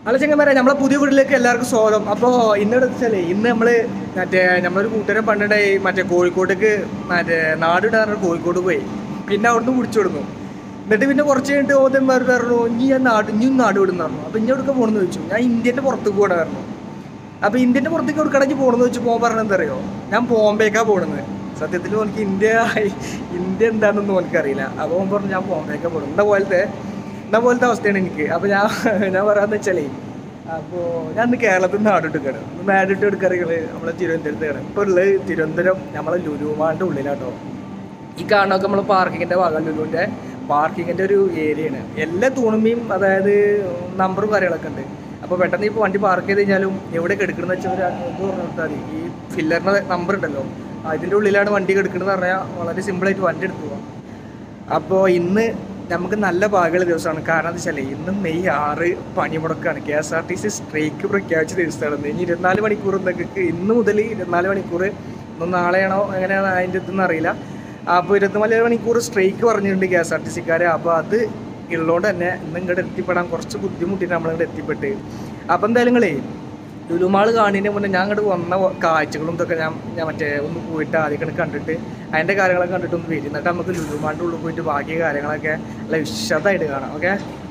അല്ല ചെങ്ങന്മാരെ, നമ്മളെ പുതിയ വീട്ടിലേക്ക് എല്ലാവർക്കും സ്വാഗതം. അപ്പോൾ ഇന്നെവിടെ വെച്ചാലേ ഇന്ന് നമ്മളൊരു കൂട്ടുകാരൻ പണ്ടുണ്ടായി കോഴിക്കോട്ടേക്ക് നാടിടാറ് കോഴിക്കോട് പോയി. പിന്നെ അവിടുന്ന് പിടിച്ചു വിടുന്നു. എന്നിട്ട് പിന്നെ കുറച്ച് കഴിഞ്ഞിട്ട് ഓതന്മാർ പറഞ്ഞു ഇനിയും നാട് വിടുന്ന പറഞ്ഞു. അപ്പോൾ ഇനി എവിടെയൊക്കെ പോകണമെന്ന് ചോദിച്ചു. ഞാൻ ഇന്ത്യൻ്റെ പുറത്തേക്ക് പോകണം പറഞ്ഞു. അപ്പോൾ ഇന്ത്യൻ്റെ പുറത്തേക്ക് എവിടെക്കടഞ്ഞ് പോകണമെന്ന് വെച്ച് പോകാൻ പറഞ്ഞത് അറിയോ, ഞാൻ ബോംബേക്കാണ് പോകുന്നത്. സത്യത്തിൽ എനിക്ക് ഇന്ത്യ എന്താണെന്നൊന്നും എനിക്കറിയില്ല. അപ്പോൾ ഓൻ പറഞ്ഞു ഞാൻ ബോംബേക്കാണ് പോകുന്നത്. എന്ന പോലത്തെ അവസ്ഥയാണ് എനിക്ക്. അപ്പോൾ ഞാൻ പറയാമെന്ന് വെച്ചാലേ, അപ്പോൾ ഞാൻ ഇന്ന് കേരളത്തിൽ നിന്ന് നാടിട്ട് എടുക്കാറുകൾ നമ്മളെ തിരുവനന്തപുരത്താണ്. ഇപ്പോൾ ഉള്ളത് തിരുവനന്തപുരം നമ്മളെ ലുലുമാളിൻ്റെ ഉള്ളിലാട്ടോ. ഈ കാണുന്നതൊക്കെ നമ്മൾ പാർക്കിങ്ങിൻ്റെ ഭാഗം, ലുലുവിൻ്റെ പാർക്കിങ്ങിൻ്റെ ഒരു ഏരിയയാണ്. എല്ലാ തൂണുമ്പയും അതായത് നമ്പറും കാര്യങ്ങളൊക്കെ ഉണ്ട്. അപ്പോൾ പെട്ടെന്ന് ഇപ്പോൾ വണ്ടി പാർക്ക് ചെയ്ത് കഴിഞ്ഞാലും എവിടെയൊക്കെ എടുക്കണമെന്ന് വെച്ചാൽ ഇത് പറഞ്ഞു കൊടുത്താൽ മതി. ഈ ഫില്ലറിൻ്റെ നമ്പർ ഉണ്ടല്ലോ, അതിൻ്റെ ഉള്ളിലാണ് വണ്ടി എടുക്കണമെന്ന് പറഞ്ഞാൽ വളരെ സിമ്പിളായിട്ട് വണ്ടി എടുത്തു പോകാം. അപ്പോൾ ഇന്ന് നമുക്ക് നല്ല ഭാഗ്യമുള്ള ദിവസമാണ്. കാരണം എന്താ വെച്ചാൽ ഇന്ന് മെയ് 6 പണിമുടക്കാണ്. KSRTC സ്ട്രൈക്ക് പ്രഖ്യാപിച്ച ദിവസമാണ്. ഇനി 24 മണിക്കൂർ എന്തൊക്കെ ഇന്ന് മുതൽ 24 മണിക്കൂർ, ഇന്നും നാളെയാണോ എങ്ങനെയാണ് അതിൻ്റെ ഇതെന്ന് അറിയില്ല. അപ്പോൾ 24 മണിക്കൂർ സ്ട്രൈക്ക് പറഞ്ഞിട്ടുണ്ട് KSRTCക്കാർ. അപ്പോൾ അത് ഉള്ളതുകൊണ്ട് തന്നെ ഇന്ന് ഇങ്ങോട്ട് എത്തിപ്പെടാൻ കുറച്ച് ബുദ്ധിമുട്ടിയിട്ട് നമ്മളിങ്ങോട്ട് എത്തിപ്പെട്ട്. അപ്പോൾ എന്തായാലും നിങ്ങളേ ലുലുമാൾ കാണുന്നതിന് മുന്നേ ഞാൻ അങ്ങോട്ട് വന്ന കാഴ്ചകളും ഇതൊക്കെ ഞാൻ ഒന്ന് പോയിട്ട് ആദ്യം കണ്ടിട്ട് അതിൻ്റെ കാര്യങ്ങളൊക്കെ കണ്ടിട്ടൊന്ന് വരും. എന്നിട്ട് നമുക്ക് ലുലുമാളിൻ്റെ ഉള്ളിൽ പോയിട്ട് ബാക്കി കാര്യങ്ങളൊക്കെ നല്ല വിശദമായിട്ട് കാണാം. ഓക്കെ,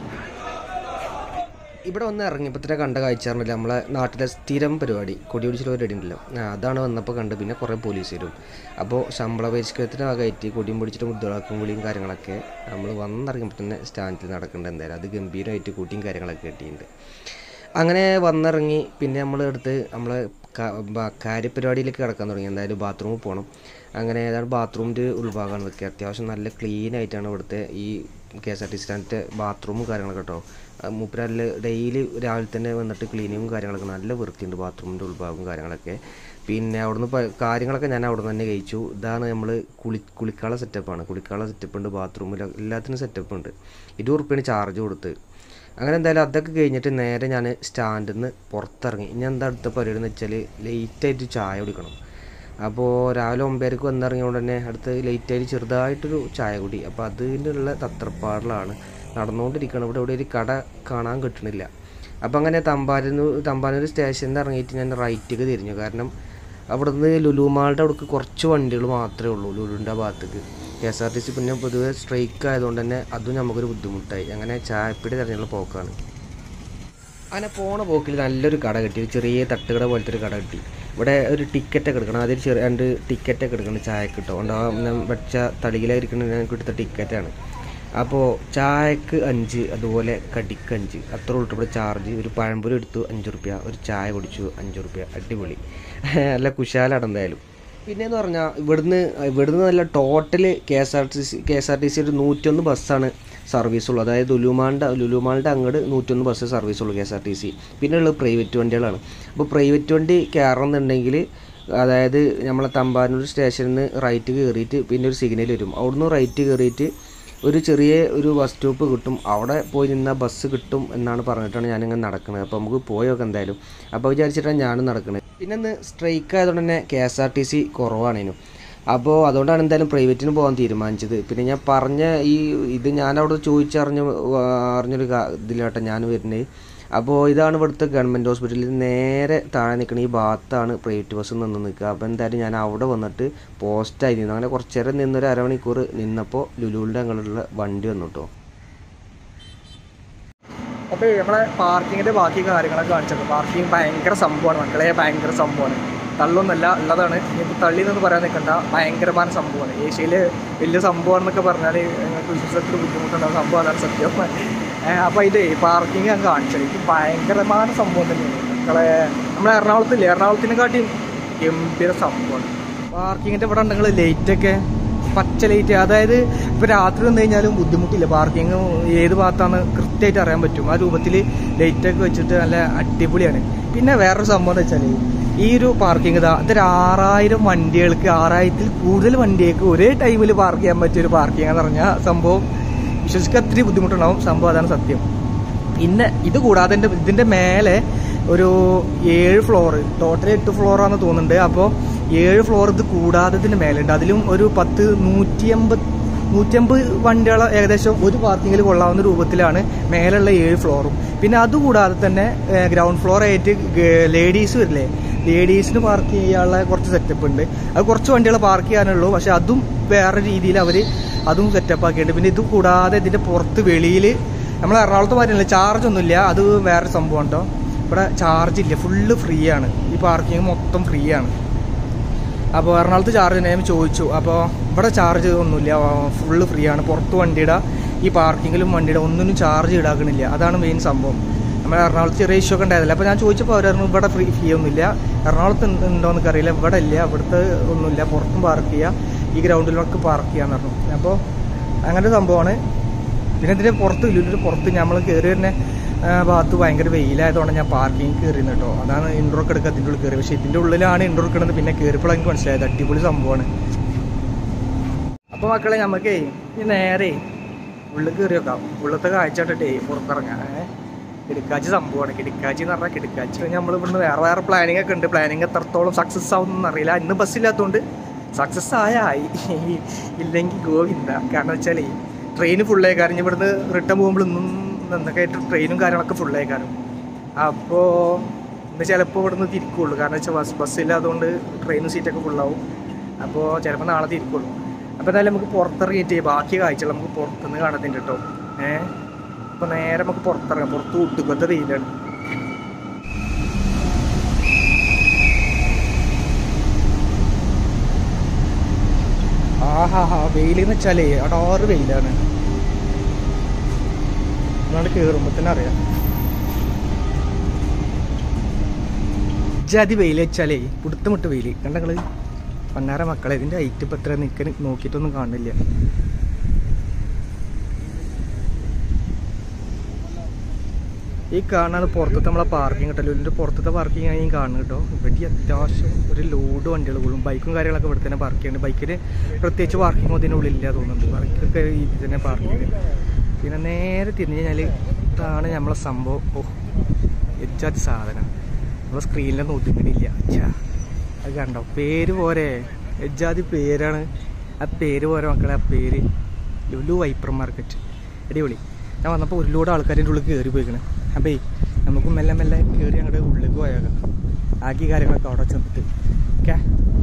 ഇവിടെ വന്ന് ഇറങ്ങിയപ്പോൾ തന്നെ കണ്ട കാഴ്ച പറഞ്ഞില്ല, നമ്മളെ നാട്ടിലെ സ്ഥിരം പരിപാടി കൊടിപിടിച്ചിട്ട് പരിപാടി ഉണ്ടല്ലോ, അതാണ് വന്നപ്പോൾ കണ്ട്. പിന്നെ കുറേ പോലീസ് വരും. അപ്പോൾ ശമ്പള പരിഷ്കരണത്തിന് ഭാഗമായിട്ട് കൊടിയും പിടിച്ചിട്ട് മുദ്രാക്കും വിളിയും കാര്യങ്ങളൊക്കെ നമ്മൾ വന്നിറങ്ങിയപ്പോൾ തന്നെ സ്റ്റാൻഡിൽ നടക്കേണ്ടത്. എന്തായാലും അത് ഗംഭീരമായിട്ട് കൂട്ടിയും കാര്യങ്ങളൊക്കെ കിട്ടിയിട്ടുണ്ട്. അങ്ങനെ വന്നിറങ്ങി പിന്നെ നമ്മളെടുത്ത് നമ്മളെ കാര്യപരിപാടിയിലേക്ക് കിടക്കാൻ തുടങ്ങി. എന്തായാലും ബാത്റൂമിൽ പോകണം. അങ്ങനെ ഏതാണ് ബാത്റൂമിൻ്റെ ഉൾഭാഗമാണ് ഇതൊക്കെ. അത്യാവശ്യം നല്ല ക്ലീൻ ആയിട്ടാണ് ഇവിടുത്തെ ഈ KSRTC സ്റ്റാൻഡിൻ്റെ ബാത്റൂമും കാര്യങ്ങളൊക്കെ കേട്ടോ. മൂപ്പരാല് ഡെയിലി രാവിലെ തന്നെ വന്നിട്ട് ക്ലീനിങ്ങും കാര്യങ്ങളൊക്കെ നല്ല വൃത്തിയുണ്ട് ബാത്റൂമിൻ്റെ ഉൾഭാഗവും കാര്യങ്ങളൊക്കെ. പിന്നെ അവിടുന്ന് കാര്യങ്ങളൊക്കെ ഞാൻ അവിടെ നിന്ന് തന്നെ കഴിച്ചു. ഇതാണ് നമ്മൾ കുളിക്കാനുള്ള സെറ്റപ്പാണ്. കുളിക്കാനുള്ള സെറ്റപ്പ് ഉണ്ട്, ബാത്റൂമിൽ എല്ലാത്തിനും സെറ്റപ്പ് ഉണ്ട്. 20 ഉറുപ്പിയാണ് ചാർജ് കൊടുത്ത്. അങ്ങനെ എന്തായാലും അതൊക്കെ കഴിഞ്ഞിട്ട് നേരെ ഞാൻ സ്റ്റാൻഡിൽ നിന്ന് പുറത്തിറങ്ങി. ഇനി എന്താ അടുത്ത പരിപാടി എന്ന് വെച്ചാൽ ലേറ്റായിട്ട് ചായ കുടിക്കണം. അപ്പോൾ രാവിലെ 9:00 വന്നിറങ്ങിയോണ്ട് തന്നെ അടുത്ത് ലേറ്റായിട്ട് ചെറുതായിട്ടൊരു ചായ കുടി. അപ്പോൾ അതിനുള്ള തത്രപ്പാടിലാണ് നടന്നുകൊണ്ടിരിക്കണം. ഇവിടെ ഒരു കട കാണാൻ കിട്ടണില്ല. അപ്പോൾ അങ്ങനെ തമ്പാനൂർ സ്റ്റേഷനിൽ നിന്ന് ഇറങ്ങിയിട്ട് ഞാൻ റൈറ്റിലേക്ക് തിരിഞ്ഞു. കാരണം അവിടുന്ന് ലുലുമാളുടെ അവിടേക്ക് കുറച്ച് വണ്ടികൾ മാത്രമേ ഉള്ളൂ ലുലുവിൻ്റെ ഭാഗത്തേക്ക്. KSRTC പിന്നെ പൊതുവെ സ്ട്രൈക്ക് ആയതുകൊണ്ട് തന്നെ അതും നമുക്കൊരു ബുദ്ധിമുട്ടായി. അങ്ങനെ ചായപ്പിടി തിരഞ്ഞുള്ള പോക്കാണ്. അങ്ങനെ പോണ പോക്കിൽ നല്ലൊരു കട കിട്ടി, ഒരു ചെറിയ തട്ടുകട പോലത്തെ ഒരു കട കിട്ടി. ഇവിടെ ഒരു ടിക്കറ്റൊക്കെ എടുക്കണം. അതിൽ 2 ടിക്കറ്റൊക്കെ എടുക്കണം ചായക്ക് കിട്ടും. ഞാൻ വെച്ച തളിയിലായിരിക്കണം ഞങ്ങൾക്ക് എടുത്ത ടിക്കറ്റാണ്. അപ്പോൾ ചായക്ക് 5, അതുപോലെ കടിക്ക് 5, അത്ര ഉള്ളൂ ഇവിടെ ചാർജ്. ഒരു പഴംപൊരി എടുത്തു 5 ഉറുപ്യ, ഒരു ചായ കുടിച്ചു 5 ഉറുപ്യ. അടിപൊളി, നല്ല കുശാലാണ് എന്തായാലും. പിന്നെയെന്ന് പറഞ്ഞാൽ ഇവിടുന്ന് നല്ല ടോട്ടൽ KSRTC ഒരു 101 ബസ്സാണ് സർവീസുള്ളൂ. അതായത് ലുലുമാളിൻ്റെ അങ്ങോട്ട് 101 ബസ് സർവീസുള്ളൂ KSRTC. പിന്നെ ഉള്ളത് പ്രൈവറ്റ് വണ്ടികളാണ്. അപ്പോൾ പ്രൈവറ്റ് വണ്ടി കയറണമെന്നുണ്ടെങ്കിൽ അതായത് നമ്മളെ തമ്പാനൂർ സ്റ്റേഷനിൽ നിന്ന് റൈറ്റ് കയറിയിട്ട് പിന്നെ ഒരു സിഗ്നൽ വരും. അവിടുന്ന് റൈറ്റ് കയറിയിട്ട് ഒരു ചെറിയ ബസ് സ്റ്റോപ്പ് കിട്ടും. അവിടെ പോയി നിന്നാൽ ബസ് കിട്ടും എന്നാണ് പറഞ്ഞിട്ടാണ് ഞാനിങ്ങനെ നടക്കുന്നത്. അപ്പോൾ നമുക്ക് പോയൊക്കെ എന്തായാലും. അപ്പോൾ വിചാരിച്ചിട്ടാണ് ഞാനും നടക്കുന്നത്. പിന്നെ ഇന്ന് സ്ട്രൈക്ക് ആയതുകൊണ്ട് തന്നെ KSRTC കുറവാണേനും. അപ്പോൾ അതുകൊണ്ടാണ് എന്തായാലും പ്രൈവറ്റിന് പോകാൻ തീരുമാനിച്ചത്. പിന്നെ ഞാൻ പറഞ്ഞ ഇത് ഞാനവിടെ അറിഞ്ഞൊരു ഇതിലാട്ടോ ഞാൻ വരുന്നത്. അപ്പോൾ ഇതാണ് ഇവിടുത്തെ ഗവൺമെൻറ് ഹോസ്പിറ്റലിൽ നേരെ താഴെ നിൽക്കുന്ന ഈ ഭാഗത്താണ് പ്രൈവറ്റ് ബസ് നിന്ന് നിൽക്കുക. അപ്പോൾ എന്തായാലും ഞാൻ അവിടെ വന്നിട്ട് പോസ്റ്റായി നിന്നു. അങ്ങനെ കുറച്ച് നേരം നിന്നൊരു അരമണിക്കൂർ നിന്നപ്പോൾ ലുലുവിൻ്റെ അങ്ങോട്ടുള്ള വണ്ടി വന്നു കേട്ടോ. അപ്പോൾ നമ്മളെ പാർക്കിങ്ങിൻ്റെ ബാക്കി കാര്യങ്ങളൊക്കെ കാണിച്ചത്. പാർക്കിംഗ് ഭയങ്കര സംഭവമാണ് മക്കളെ, ഭയങ്കര സംഭവമാണ്. തള്ളൊന്നല്ല, ഉള്ളതാണ്. ഇപ്പോൾ തള്ളി നിന്ന് പറയാൻ നിൽക്കണ്ട, ഭയങ്കരമായ സംഭവമാണ്. ഏഷ്യയിൽ വലിയ സംഭവമാണെന്നൊക്കെ പറഞ്ഞാൽ നിങ്ങൾക്ക് വിശ്വസത്തിൽ ബുദ്ധിമുട്ടുണ്ടാകുന്ന സംഭവം, അതാണ് സത്യം. അപ്പോൾ ഇത് പാർക്കിംഗ് ഞാൻ കാണിച്ചത് ഇത് ഭയങ്കരമായ സംഭവം തന്നെയാണ് മക്കളെ. നമ്മളെ എറണാകുളത്തിനെക്കാട്ടിയും ഗംഭീര സംഭവമാണ് പാർക്കിങ്ങിൻ്റെ. ഇവിടെ ഉണ്ടെങ്കിൽ ലൈറ്റൊക്കെ പച്ച ലൈറ്റ്, അതായത് ഇപ്പോൾ രാത്രി വന്നു കഴിഞ്ഞാലും ബുദ്ധിമുട്ടില്ല. പാർക്കിങ് ഏത് ഭാഗത്താണ് കൃത്യമായിട്ട് അറിയാൻ പറ്റും. ആ രൂപത്തിൽ ലൈറ്റൊക്കെ വെച്ചിട്ട് നല്ല അടിപൊളിയാണ്. പിന്നെ വേറൊരു സംഭവം എന്ന് വെച്ചാൽ ഈ ഒരു പാർക്കിംഗ് ഇതൊരു 6000 വണ്ടികൾക്ക്, 6000-ൽ കൂടുതൽ വണ്ടികൾക്ക് ഒരേ ടൈമിൽ പാർക്ക് ചെയ്യാൻ പറ്റിയൊരു പാർക്കിംഗ് എന്ന് പറഞ്ഞാൽ സംഭവം വിശ്വസിക്കാൻ ഒത്തിരി ബുദ്ധിമുട്ടുണ്ടാവും. സംഭവം അതാണ് സത്യം. പിന്നെ ഇത് കൂടാതെ ഇതിൻ്റെ മേലെ ഒരു 7 ഫ്ലോർ, ടോട്ടൽ 8 ഫ്ലോറാണെന്ന് തോന്നുന്നുണ്ട്. അപ്പോൾ 7 ഫ്ലോർ ഇത് കൂടാതെ ഇതിൻ്റെ മേലുണ്ട്. അതിലും ഒരു 180 150 വണ്ടികൾ ഏകദേശം ഒരു പാർക്കിങ്ങിൽ കൊള്ളാവുന്ന രൂപത്തിലാണ് മേലുള്ള 7 ഫ്ലോറും. പിന്നെ അതുകൂടാതെ തന്നെ ഗ്രൗണ്ട് ഫ്ലോർ ആയിട്ട് ലേഡീസ് വരില്ലേ, ലേഡീസിന് പാർക്ക് ചെയ്യാനുള്ള കുറച്ച് സെറ്റപ്പ് ഉണ്ട്. അത് കുറച്ച് വണ്ടികൾ പാർക്ക് ചെയ്യാനുള്ളൂ, പക്ഷെ അതും വേറെ രീതിയിൽ അവർ അതും സെറ്റപ്പ് ആക്കിയിട്ടുണ്ട്. പിന്നെ ഇത് കൂടാതെ ഇതിൻ്റെ പുറത്ത് വെളിയിൽ നമ്മൾ എറണാകുളത്ത് പറയുന്നില്ല ചാർജ് ഒന്നുമില്ല, അത് വേറെ സംഭവം കേട്ടോ. ഇവിടെ ചാർജ് ഇല്ല, ഫുള്ള് ഫ്രീ ആണ്, ഈ പാർക്കിങ് മൊത്തം ഫ്രീ ആണ്. അപ്പോൾ എറണാകുളത്ത് ചാർജ് ഞാൻ ചോദിച്ചു, അപ്പോൾ ഇവിടെ ചാർജ് ഒന്നുമില്ല, ഫുള്ള് ഫ്രീ ആണ്. പുറത്ത് വണ്ടിയുടെ ഈ പാർക്കിങ്ങിലും വണ്ടിയുടെ ഒന്നിനും ചാർജ് ഈടാക്കണില്ല, അതാണ് മെയിൻ സംഭവം. നമ്മൾ എറണാകുളത്ത് ചെറിയ ഇഷ്യൂ ഒക്കെ ഉണ്ടായതല്ല. അപ്പോൾ ഞാൻ ചോദിച്ചപ്പോൾ അവരായിരുന്നു ഇവിടെ ഫീ ഒന്നുമില്ല, എറണാകുളത്ത് ഉണ്ടോയെന്നൊക്കെ അറിയില്ല, ഇവിടെ ഇല്ല, ഇവിടുത്തെ ഒന്നുമില്ല, പുറത്തും പാർക്ക് ചെയ്യുക, ഈ ഗ്രൗണ്ടിലൊക്കെ പാർക്ക് ചെയ്യാന്ന് പറഞ്ഞു. അപ്പോൾ അങ്ങനെ സംഭവമാണ്. പിന്നെ ഇതിൻ്റെ പുറത്ത് ലുലുവിൻ്റെ പുറത്ത് നമ്മൾ കയറി തന്നെ ഭാഗത്ത് ഭയങ്കര വെയിലായതുകൊണ്ട് ഞാൻ പാർക്കിങ് കയറിയിരുന്നു കേട്ടോ. അതാണ് ഇൻഡോർ ഒക്കെ എടുക്കുക അതിൻ്റെ ഉള്ളിൽ കയറി. പക്ഷേ ഇതിൻ്റെ ഉള്ളിലാണ് ഇൻഡോർ എടുക്കുന്നത്. പിന്നെ കയറിയപ്പോൾ എനിക്ക് മനസ്സിലായത് അടിപൊളി സംഭവമാണ്. അപ്പോൾ മക്കളെ നമുക്കേ ഈ നേരെ ഉള്ളിൽ കയറി വെക്കാം, ഉള്ളത്തെ കാഴ്ച ഇട്ടിട്ടേ പുറത്തിറങ്ങാം. കിടക്കാച്ചി സംഭവമാണ്. കിടക്കാച്ചി എന്ന് പറഞ്ഞാൽ കിടക്കാച്ചി നമ്മൾ ഇവിടുന്ന് വേറെ പ്ലാനിങ് ഒക്കെ ഉണ്ട്. പ്ലാനിങ് എത്രത്തോളം സക്സസ് ആവുമെന്ന് അറിയില്ല. ഇന്ന് ബസ്സില്ലാത്തതുകൊണ്ട് സക്സസ് ആയി, ഇല്ലെങ്കിൽ ഗോവിന്ദ. കാരണം വെച്ചാൽ ട്രെയിൻ ഫുള്ളായി കാരണം ഇവിടുന്ന് റിട്ടേൺ പോകുമ്പോൾ ഇന്നും എന്തൊക്കെ ആയിട്ട് ട്രെയിനും കാര്യങ്ങളൊക്കെ ഫുള്ളായി കാരണം. അപ്പോൾ ഇന്ന് ചിലപ്പോൾ ഇവിടുന്ന് തിരിക്കുള്ളൂ, കാരണം വെച്ചാൽ ബസ്സില്ലാത്തതുകൊണ്ട് ട്രെയിനും സീറ്റൊക്കെ ഫുള്ളാവും. അപ്പോൾ ചിലപ്പോൾ നാളെ തിരിക്കുള്ളൂ. അപ്പോൾ എന്തായാലും നമുക്ക് പുറത്തിറങ്ങിയിട്ട് ബാക്കി കാഴ്ചകൾ നമുക്ക് പുറത്തുനിന്ന് കാണുന്നുണ്ട് കേട്ടോ. അപ്പോൾ നേരെ നമുക്ക് പുറത്തിറങ്ങാം. പുറത്ത് ഒട്ടുകൊത്ത വെയിലാണ്. വെയിലെന്ന് വെച്ചാലേ അടാറ് വെയിലാണ്. നമ്മളവിടെ കയറുമ്പോൾ തന്നെ അറിയാം. ജാതി വെയിൽ വെച്ചാലേ പുടുത്തമിട്ട് വെയിൽ കണ്ടങ്ങള് പന്നാര മക്കളെ. ഇതിൻ്റെ ഹൈറ്റ് ഇപ്പം എത്ര നിൽക്കാൻ നോക്കിയിട്ടൊന്നും കാണില്ല. ഈ കാണാൻ പുറത്തത്തെ നമ്മളെ പാർക്കിംഗ് കേട്ടോ, ലുലിൻ്റെ പുറത്തത്തെ പാർക്കിംഗ് ആണ് ഈ കാണുന്നത് കേട്ടോ. ഇവിടെ അത്യാവശ്യം ഒരു ലോഡ് വണ്ടികൾ കൂടും, ബൈക്കും കാര്യങ്ങളൊക്കെ ഇവിടെ തന്നെ പാർക്ക് ചെയ്യുന്നുണ്ട്. ബൈക്കിന് പ്രത്യേകിച്ച് പാർക്കിംഗ് ഇതിൻ്റെ ഉള്ളിലില്ല തോന്നുന്നുണ്ട്, ബൈക്കൊക്കെ ഇത് തന്നെ പാർക്കിങ്. പിന്നെ നേരെ തിരിഞ്ഞ് കഴിഞ്ഞാൽ ഇതാണ് നമ്മളെ സംഭവം. എച്ചാതി സാധനം നമ്മളെ സ്ക്രീനിലൊന്നും ഒതുങ്ങണില്ല. അത് കണ്ടോ, പേര് പോരെ, എജാതി പേരാണ്. ആ പേര് പോരെ മക്കളെ, ആ പേര് ലുലു ഹൈപ്പർ മാർക്കറ്റ്. അടിപൊളി. ഞാൻ വന്നപ്പോൾ ഒരു ലോഡ് ആൾക്കാരിൻ്റെ ഉള്ളിൽ കയറി പോയിക്കണേ. അപ്പോൾ നമുക്ക് മെല്ലെ മെല്ലെ കയറി അങ്ങോട്ട് ഉള്ളിലേക്ക് പോയേക്കാം. ആക്കി കാര്യങ്ങളൊക്കെ അവിടെ ചെന്നിട്ട് ഓക്കെ.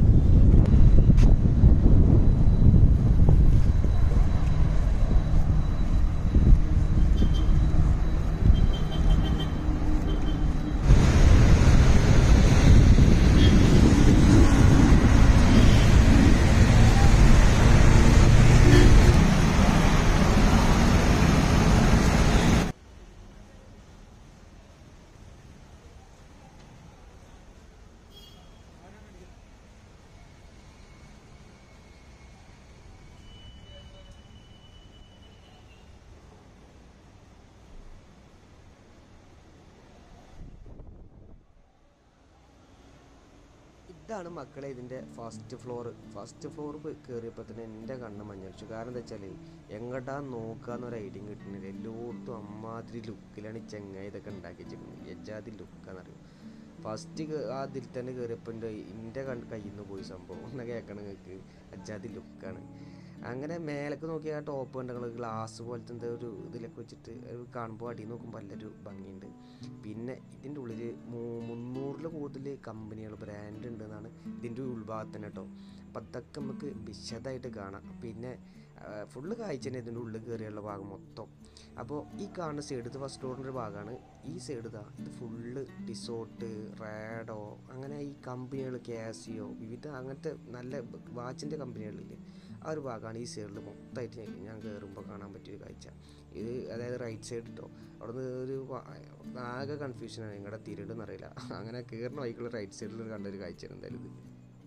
ഇതാണ് മക്കളെ ഇതിൻ്റെ ഫസ്റ്റ് ഫ്ലോർ കയറിയപ്പോൾ തന്നെ എൻ്റെ കണ്ണ് മഞ്ഞളിച്ചു. കാരണം എന്താ വെച്ചാൽ എങ്ങോട്ടാ നോക്കാന്നൊരു ഐഡിയ കിട്ടുന്നില്ല. എല്ലായിടത്തും അമ്മാതിരി ലുക്കിലാണ് ചെങ്ങായി ഇതൊക്കെ ഉണ്ടാക്കി വെച്ചിരിക്കുന്നത്. എജാതി ലുക്കാന്നറിയും. ഫസ്റ്റ് അതിൽ തന്നെ കയറിയപ്പോൾ എൻ്റെ കയ്യിൽ നിന്ന് പോയി സംഭവം ഒന്ന് കേൾക്കണം നിങ്ങൾക്ക്. എജാതി ലുക്കാണ്. അങ്ങനെ മേലേക്ക് നോക്കിയാൽ ആ ടോപ്പ് കണ്ടങ്ങൾ ഗ്ലാസ് പോലത്തെ എന്താ ഒരു ഇതിലൊക്കെ വെച്ചിട്ട് കാണുമ്പോൾ അടി നോക്കുമ്പോൾ നല്ലൊരു ഭംഗിയുണ്ട്. പിന്നെ ഇതിൻ്റെ ഉള്ളിൽ 300-ൽ കൂടുതൽ കമ്പനികൾ ബ്രാൻഡ് ഉണ്ടെന്നാണ് ഇതിൻ്റെ ഉൾഭാഗത്ത് തന്നെ കേട്ടോ. അപ്പം അതൊക്കെ നമുക്ക് വിശദമായിട്ട് കാണാം. പിന്നെ ഫുള്ള് കാഴ്ച തന്നെ ഇതിൻ്റെ ഉള്ളിൽ കയറിയുള്ള ഭാഗം മൊത്തം. അപ്പോൾ ഈ കാണുന്ന സൈഡ് ഇത് ഫസ്റ്റ് ഫ്ലോറിൻ്റെ ഒരു ഭാഗമാണ്. ഈ സൈഡ് ഇത് ഫുള്ള് ഡിസോർട്ട്, റാഡോ, അങ്ങനെ ഈ കമ്പനികൾ, കാസിയോ, വിവിധ അങ്ങനത്തെ നല്ല വാച്ചിൻ്റെ കമ്പനികളില്ലേ, ആ ഒരു ഭാഗമാണ് ഈ സൈഡിൽ മൊത്തമായിട്ട് ഞാൻ കയറുമ്പോൾ കാണാൻ പറ്റിയൊരു കാഴ്ച. ഇത് അതായത് റൈറ്റ് സൈഡ് കേട്ടോ. അവിടെ നിന്ന് ഒരു ആകെ കൺഫ്യൂഷനാണ്, നിങ്ങളുടെ തിരിടുന്ന് അറിയില്ല. അങ്ങനെ കയറുന്ന വൈക്കുള്ള റൈറ്റ് സൈഡിൽ കണ്ടൊരു കാഴ്ചയാണ് എന്തായാലും ഇത്.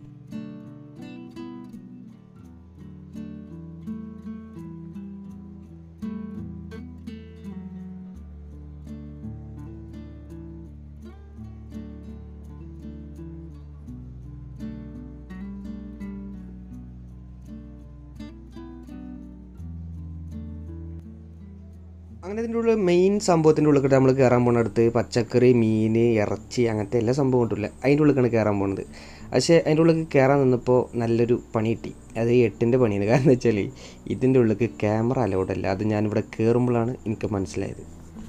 അങ്ങനെ ഇതിൻ്റെ ഉള്ളിൽ മെയിൻ സംഭവത്തിൻ്റെ ഉള്ളിൽ നമ്മൾ കയറാൻ പോകുന്നിടത്ത് പച്ചക്കറി, മീൻ, ഇറച്ചി അങ്ങനത്തെ എല്ലാ സംഭവം കിട്ടില്ല. അതിൻ്റെ ഉള്ളിലേക്കാണ് കയറാൻ പോകുന്നത്. പക്ഷേ അതിൻ്റെ ഉള്ളിൽ കയറാൻ നിന്നപ്പോൾ നല്ലൊരു പണി കിട്ടി. അത് 8ൻ്റെ പണിയാണ്. കാരണം എന്ന് വെച്ചാൽ ഇതിൻ്റെ ഉള്ളിൽ ക്യാമറ അലൗഡല്ല. അത് ഞാനിവിടെ കയറുമ്പോഴാണ് എനിക്ക് മനസ്സിലായത്.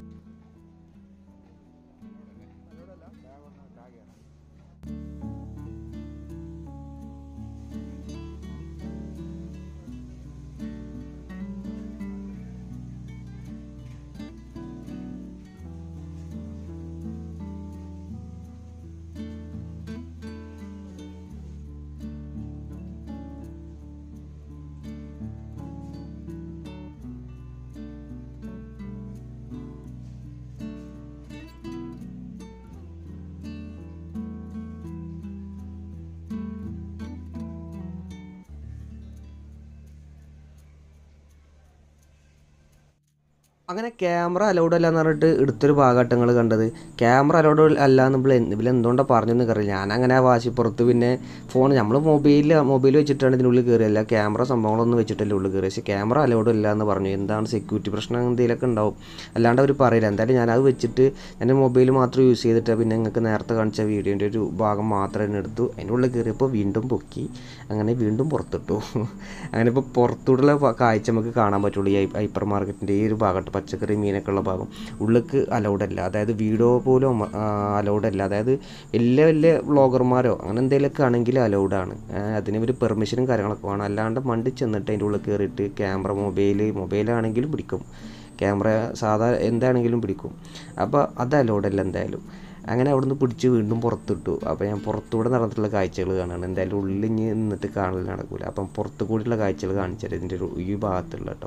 അങ്ങനെ ക്യാമറ അലൗഡ് അല്ല എന്ന് പറഞ്ഞിട്ട് എടുത്തൊരു ഭാഗഘട്ടങ്ങൾ കണ്ടത്. ക്യാമറ അലൗഡ് അല്ല എന്ന് ഇവലെന്തുകൊണ്ടാണ് പറഞ്ഞതെന്ന് അറിയില്ല. ഞാനങ്ങനെ വാശിപ്പുറത്ത് പിന്നെ ഫോൺ നമ്മൾ മൊബൈൽ വെച്ചിട്ടാണ് ഇതിനുള്ളിൽ കയറിയല്ല, ക്യാമറ സംഭവങ്ങളൊന്നും വെച്ചിട്ടല്ലേ ഉള്ളിൽ കയറി. പക്ഷേ ക്യാമറ അലൗഡ് അല്ല എന്ന് പറഞ്ഞു. എന്താണ് സെക്യൂരിറ്റി പ്രശ്നം എന്തെങ്കിലുമൊക്കെ ഉണ്ടാവും, അല്ലാണ്ട് അവർ പറയില്ല. എന്തായാലും ഞാനത് വെച്ചിട്ട് എൻ്റെ മൊബൈൽ മാത്രം യൂസ് ചെയ്തിട്ട് പിന്നെ നിങ്ങൾക്ക് നേരത്തെ കാണിച്ച വീഡിയോൻ്റെ ഒരു ഭാഗം മാത്രം തന്നെ എടുത്തു. അതിൻ്റെ ഉള്ളിൽ കയറിയപ്പോൾ വീണ്ടും പൊക്കി, അങ്ങനെ വീണ്ടും പുറത്തിട്ടു. അങ്ങനെ ഇപ്പോൾ പുറത്തൂടുള്ള കാഴ്ച നമുക്ക് കാണാൻ പറ്റുള്ളൂ. ഈ ഹൈപ്പർ മാർക്കറ്റിൻ്റെ ഈ ഒരു ഭാഗത്ത് പച്ചക്കറി മീനൊക്കെ ഉള്ള ഭാഗം ഉള്ളിലേക്ക് അലൗഡ് അല്ല. അതായത് വീഡിയോ പോലും അലൗഡ് അല്ല. അതായത് വലിയ വലിയ വ്ളോഗർമാരോ അങ്ങനെ എന്തെങ്കിലുമൊക്കെ ആണെങ്കിൽ അലൗഡാണ്. അതിന് ഒരു പെർമിഷനും കാര്യങ്ങളൊക്കെ വേണം. അല്ലാണ്ട് മണ്ടി ചെന്നിട്ട് അതിൻ്റെ ഉള്ളിൽ കയറിയിട്ട് ക്യാമറ മൊബൈലാണെങ്കിലും പിടിക്കും, ക്യാമറ സാധാ എന്താണെങ്കിലും പിടിക്കും. അപ്പോൾ അത് അലൗഡ് അല്ല എന്തായാലും. അങ്ങനെ അവിടെ നിന്ന് പിടിച്ച് വീണ്ടും പുറത്തിട്ടു. അപ്പോൾ ഞാൻ പുറത്തൂടെ നടന്നിട്ടുള്ള കാഴ്ചകൾ കാണുകയാണ്. എന്തായാലും ഉള്ളിൽ നിന്നിട്ട് കാണൽ നടക്കില്ല. അപ്പം പുറത്തു കൂടിയുള്ള കാഴ്ചകൾ കാണിച്ചത് ഇതിൻ്റെ ഈ ഭാഗത്തുള്ള കേട്ടോ.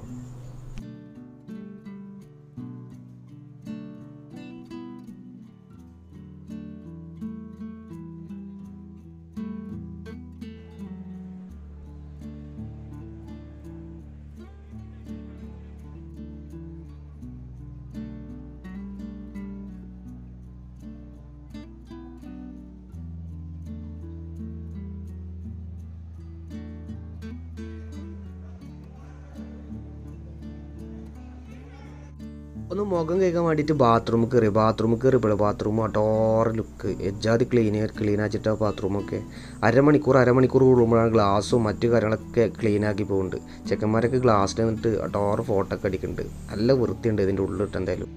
ഒന്ന് മുഖം കഴിക്കാൻ വേണ്ടിയിട്ട് ബാത്റൂമിൽ കയറിയപ്പോൾ ബാത്റൂം അടോറ് ലുക്ക് എജാതി ക്ലീൻ ആച്ചിട്ട് ബാത്റൂമൊക്കെ അരമണിക്കൂർ കൂടുമ്പോഴാണ് ഗ്ലാസും മറ്റു കാര്യങ്ങളൊക്കെ ക്ലീനാക്കി പോകുന്നുണ്ട്. ചെക്കന്മാരൊക്കെ ഗ്ലാസ്സിൽ നിന്നിട്ട് അടോറ് ഫോട്ടോ ഒക്കെ അടിക്കുന്നുണ്ട്. നല്ല വൃത്തിയുണ്ട് ഇതിൻ്റെ ഉള്ളിലിട്ട് എന്തായാലും.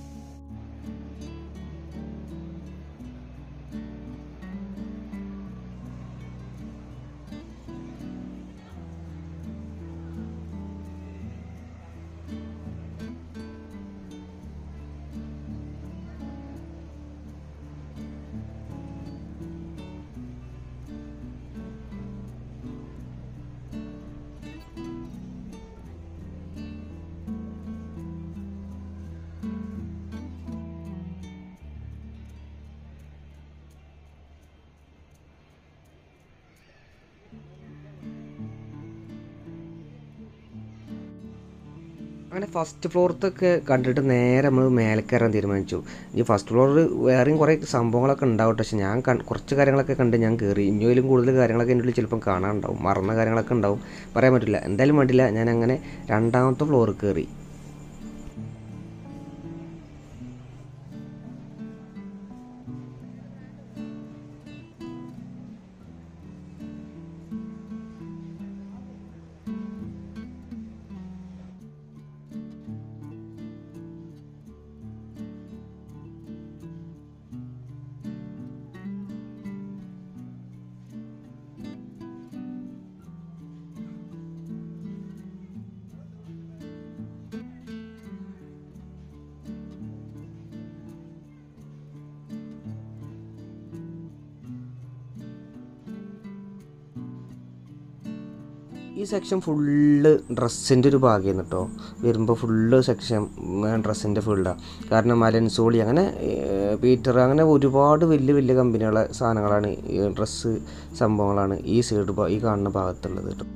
അങ്ങനെ ഫസ്റ്റ് ഫ്ലോറത്തൊക്കെ കണ്ടിട്ട് നേരെ നമ്മൾ മേലെ കയറാൻ തീരുമാനിച്ചു. ഈ ഫസ്റ്റ് ഫ്ലോറിൽ വേറെയും കുറേ സംഭവങ്ങളൊക്കെ ഉണ്ടാവും. പക്ഷേ ഞാൻ കുറച്ച് കാര്യങ്ങളൊക്കെ കണ്ട് ഞാൻ കയറി. ഇനിയും കൂടുതൽ കാര്യങ്ങളൊക്കെ എൻ്റെ ഉള്ളിൽ ചിലപ്പം കാണാനുണ്ടാവും, മറന്ന കാര്യങ്ങളൊക്കെ ഉണ്ടാവും, പറയാൻ പറ്റില്ല. എന്തായാലും വേണ്ടില്ല, ഞാൻ അങ്ങനെ 2ാമത്തെ ഫ്ലോറിൽ കയറി. ഈ സെക്ഷൻ ഫുള്ള് ഡ്രസ്സിൻ്റെ ഒരു ഭാഗമായിരുന്നു കേട്ടോ. വരുമ്പോൾ ഫുള്ള് സെക്ഷൻ ഡ്രസ്സിൻ്റെ ഫുള്ളാണ്. കാരണം മലൻസോളി അങ്ങനെ പീറ്റർ അങ്ങനെ ഒരുപാട് വലിയ വലിയ കമ്പനികളെ സാധനങ്ങളാണ്, ഡ്രസ്സ് സംഭവങ്ങളാണ് ഈ സൈഡ് ഈ കാണുന്ന ഭാഗത്തുള്ളത് കേട്ടോ.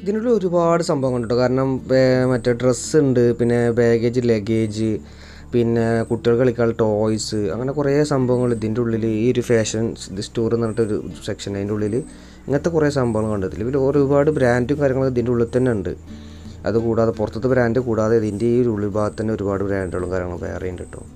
ഇതിനുള്ള ഒരുപാട് സംഭവങ്ങളുണ്ട്. കാരണം മറ്റേ ഡ്രസ്സ് ഉണ്ട്, പിന്നെ ബാഗേജ്, ലഗേജ്, പിന്നെ കുട്ടികൾ കളിക്കാനുള്ള ടോയ്സ്, അങ്ങനെ കുറേ സംഭവങ്ങൾ ഇതിൻ്റെ ഉള്ളിൽ. ഈ ഒരു ഫാഷൻ സ്റ്റോർ എന്ന് പറഞ്ഞിട്ടൊരു സെക്ഷൻ, അതിൻ്റെ ഉള്ളിൽ ഇങ്ങനത്തെ കുറേ സംഭവങ്ങൾ കണ്ടെത്തില്ല. ഇതിൽ ഒരുപാട് ബ്രാൻഡും കാര്യങ്ങളും ഇതിൻ്റെ ഉള്ളിൽ തന്നെ ഉണ്ട്. അതുകൂടാതെ പുറത്തത്തെ ബ്രാൻഡ് കൂടാതെ ഇതിൻ്റെ ഈ ഒരു ഉള്ളിൽ ഭാഗത്ത് തന്നെ ഒരുപാട് ബ്രാൻഡുകളും കാര്യങ്ങളും വേറെ ഉണ്ട് കേട്ടോ.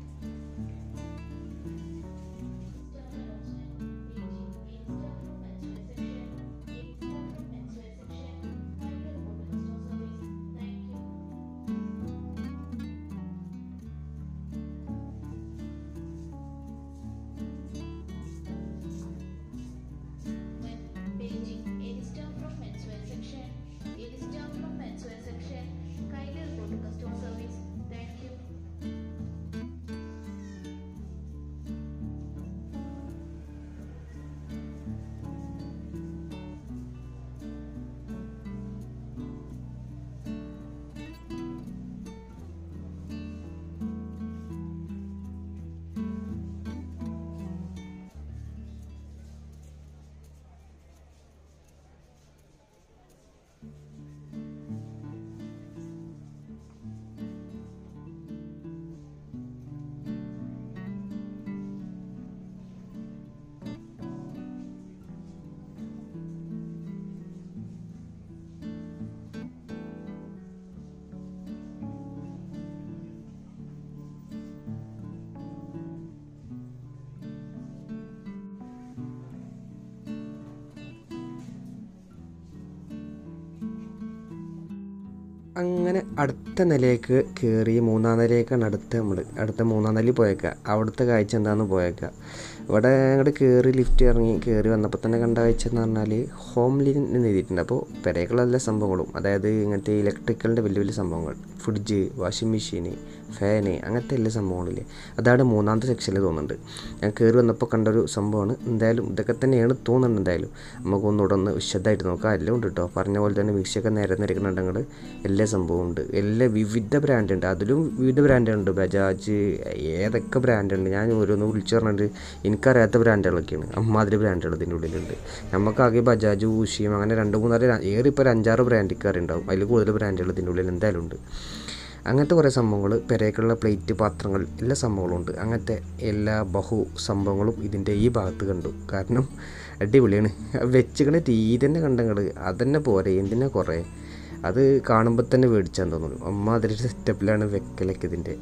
അങ്ങനെ അടുത്ത നിലയ്ക്ക് കയറി, 3-ാം നിലയ്ക്കാണ് അടുത്ത 3-ാം നിലയിൽ പോയേക്കുക. അവിടുത്തെ കാഴ്ച എന്താണെന്ന് പോയേക്കുക. ഇവിടെ അങ്ങോട്ട് കയറി ലിഫ്റ്റ് ഇറങ്ങി കയറി വന്നപ്പോൾ തന്നെ കണ്ട കാഴ്ച എന്ന് പറഞ്ഞാൽ ഹോം ലിൻ എന്ന് എഴുതിയിട്ടുണ്ട്. അപ്പോൾ പെരേക്കുള്ള എല്ലാ സംഭവങ്ങളും, അതായത് ഇങ്ങനത്തെ ഇലക്ട്രിക്കലിൻ്റെ വലിയ വലിയ സംഭവങ്ങൾ, ഫ്രിഡ്ജ്, വാഷിംഗ് മെഷീന്, ഫാന്, അങ്ങനത്തെ എല്ലാ സംഭവങ്ങളില്ലേ, അതാണ് 3-ാമത്തെ സെക്ഷനിൽ തോന്നുന്നുണ്ട്. ഞാൻ കയറി വന്നപ്പോൾ കണ്ടൊരു സംഭവമാണ്. എന്തായാലും ഇതൊക്കെ തന്നെയാണ് തോന്നുന്നുണ്ട്. എന്തായാലും നമുക്കൊന്നുകൂടെ ഒന്ന് വിശദമായിട്ട് നോക്കാം. എല്ലാം ഉണ്ട് കേട്ടോ. പറഞ്ഞ പോലെ തന്നെ മിക്സിയൊക്കെ നേരെ നിരക്കുന്നുണ്ടെങ്കിൽ എല്ലാ സംഭവവും ഉണ്ട്. എല്ലാ വിവിധ ബ്രാൻഡുണ്ട്, അതിലും വിവിധ ബ്രാൻഡുണ്ട്. ബജാജ്, ഏതൊക്കെ ബ്രാൻഡുണ്ട്, ഞാൻ ഓരോന്ന് വിളിച്ചു പറഞ്ഞിട്ട് എനിക്കറിയാത്ത ബ്രാൻഡുകളൊക്കെയാണ്. അമ്മാതിരി ബ്രാൻഡുകൾ ഇതിൻ്റെ ഉള്ളിലുണ്ട്. നമുക്കാകെ ബജാജ്, ഊഷിയും അങ്ങനെ 2-3 ഏറിപ്പോൾ ഒരു 5-6 ബ്രാൻഡിക്കാർ ഉണ്ടാവും. അതിൽ കൂടുതൽ ബ്രാൻഡുകൾ ഇതിൻ്റെ ഉള്ളിൽ എന്തായാലും ഉണ്ട്. അങ്ങനത്തെ കുറേ സംഭവങ്ങൾ, പെരേക്കുള്ള പ്ലേറ്റ്, പാത്രങ്ങൾ, എല്ലാ സംഭവങ്ങളും ഉണ്ട്. അങ്ങനത്തെ എല്ലാ സംഭവങ്ങളും ഇതിൻ്റെ ഈ ഭാഗത്ത് കണ്ടു. കാരണം അടിപൊളിയാണ്. വെച്ചുകൊണ്ട് തീരെ തന്നെ കണ്ടങ്ങൾ അതന്നെ പോരെ, എന്തിനാ കുറേ. അത് കാണുമ്പോൾ തന്നെ മേടിച്ചാൻ തോന്നുന്നു. അമ്മാതിരി സെറ്റപ്പിലാണ് വെക്കലൊക്കെ ഇതിൻ്റെ.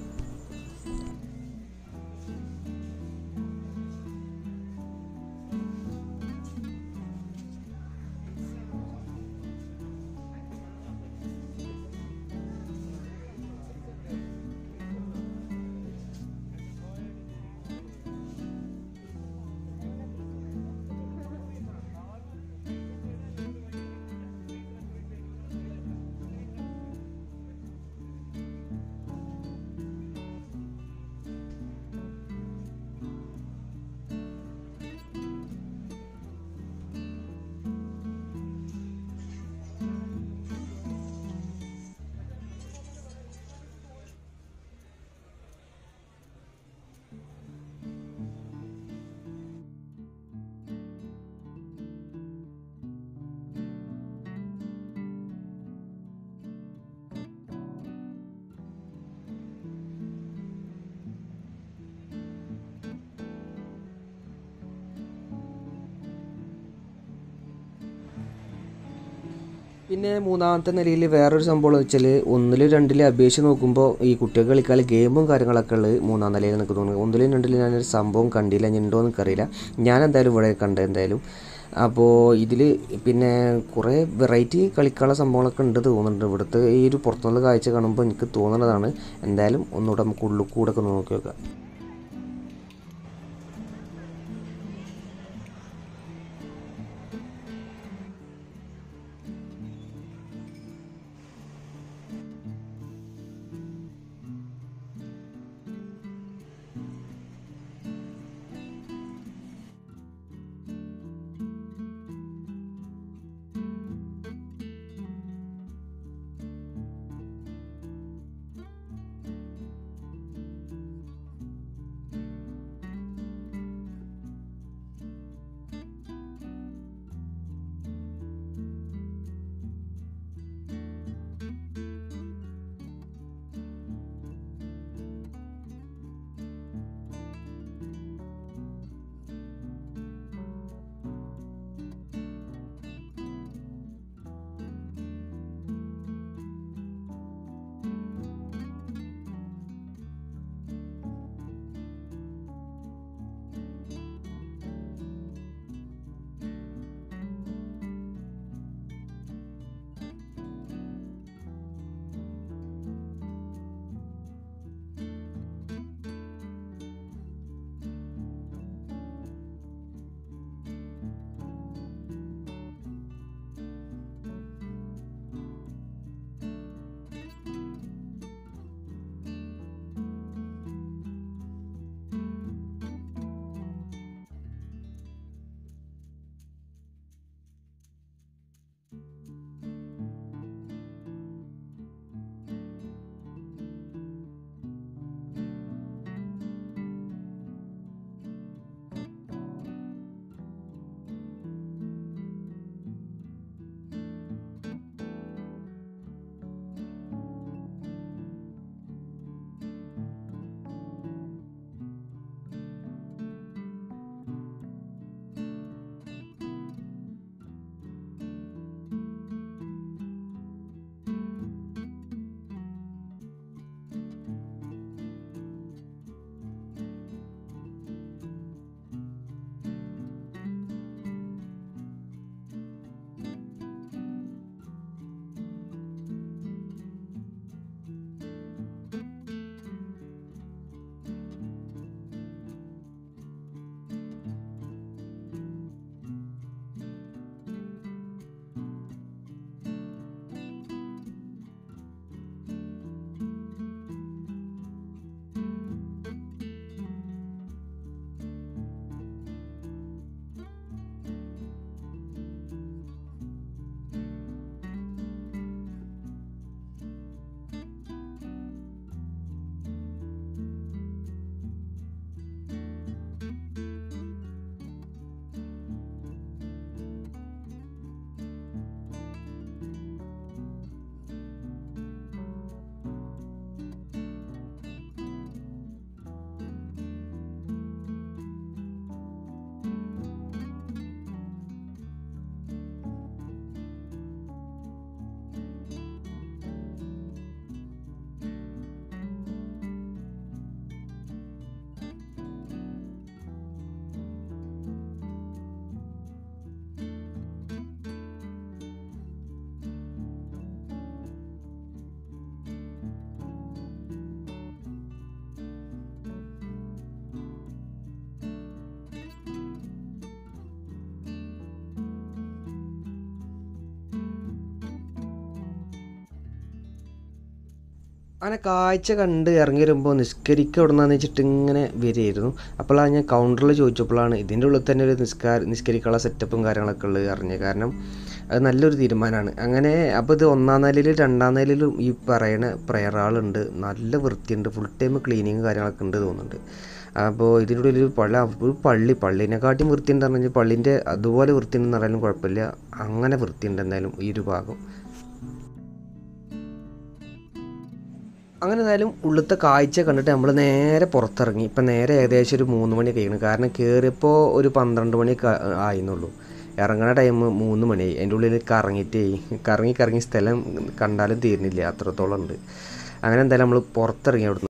പിന്നെ 3-ാമത്തെ നിലയിൽ വേറൊരു സംഭവം എന്ന് വെച്ചാൽ 1-2 അപേക്ഷിച്ച് നോക്കുമ്പോൾ ഈ കുട്ടികൾ കളിക്കാൻ ഗെയിമും കാര്യങ്ങളൊക്കെ ഉള്ളത് 3-ാം നിലയിൽ എനിക്ക് തോന്നുന്നു. 1-2 ഞാനൊരു സംഭവം കണ്ടില്ല, ഞാൻ ഉണ്ടോ എന്ന് എനിക്കറിയില്ല. ഞാൻ എന്തായാലും ഇവിടെ കണ്ടത് എന്തായാലും. അപ്പോൾ ഇതിൽ പിന്നെ കുറേ വെറൈറ്റി കളിക്കാനുള്ള സംഭവങ്ങളൊക്കെ ഉണ്ട് തോന്നുന്നുണ്ട്. ഇവിടുത്തെ ഈ ഒരു പുറത്തുനിന്നുള്ള കാഴ്ച കാണുമ്പോൾ എനിക്ക് തോന്നുന്നതാണ്. എന്തായാലും ഒന്നുകൂടെ നമുക്ക് ഉള്ളിൽ കൂടെ ഒക്കെ നോക്കി നോക്കാം. അങ്ങനെ കാഴ്ച കണ്ട് ഇറങ്ങി വരുമ്പോൾ നിസ്കരിക്കുക എവിടുന്നാന്ന് വെച്ചിട്ട് ഇങ്ങനെ വരികയായിരുന്നു. അപ്പോഴാണ് ഞാൻ കൗണ്ടറിൽ ചോദിച്ചപ്പോഴാണ് ഇതിൻ്റെ ഉള്ളിൽ തന്നെ ഒരു നിസ്കരിക്കാനുള്ള സെറ്റപ്പും കാര്യങ്ങളൊക്കെ ഉള്ളത് അറിഞ്ഞത്. കാരണം അത് നല്ലൊരു തീരുമാനമാണ്. അങ്ങനെ അപ്പോൾ ഇത് 1ാം നിലയിലും 2ാം നിലയിലും ഈ പറയുന്ന പ്രയർ ഹാളുണ്ട്. നല്ല വൃത്തിയുണ്ട്, ഫുൾ ടൈം ക്ലീനിങ് കാര്യങ്ങളൊക്കെ ഉണ്ട് തോന്നുന്നുണ്ട്. അപ്പോൾ ഇതിൻ്റെ ഉള്ളിൽ ഒരു പള്ളീനെക്കാട്ടിയും വൃത്തിയുണ്ട് പറഞ്ഞാൽ പള്ളീൻ്റെ അതുപോലെ വൃത്തിയുണ്ടെന്ന് പറയാനും കുഴപ്പമില്ല. അങ്ങനെ വൃത്തിയുണ്ട് എന്തായാലും ഈ ഒരു ഭാഗം. അങ്ങനെ എന്തായാലും ഉള്ളിലത്തെ കാഴ്ച കണ്ടിട്ട് നമ്മൾ നേരെ പുറത്തിറങ്ങി. ഇപ്പം നേരെ ഏകദേശം ഒരു 3 മണി കഴിയണം. കാരണം കയറിയപ്പോൾ ഒരു 12 മണി ആയിരുന്നുള്ളൂ. ഇറങ്ങുന്ന ടൈം 3 മണിയായി. അതിൻ്റെ ഉള്ളിൽ കറങ്ങി സ്ഥലം കണ്ടാലും തീരുന്നില്ല, അത്രത്തോളം ഉണ്ട്. അങ്ങനെ എന്തായാലും നമ്മൾ പുറത്തിറങ്ങി അവിടുന്ന്.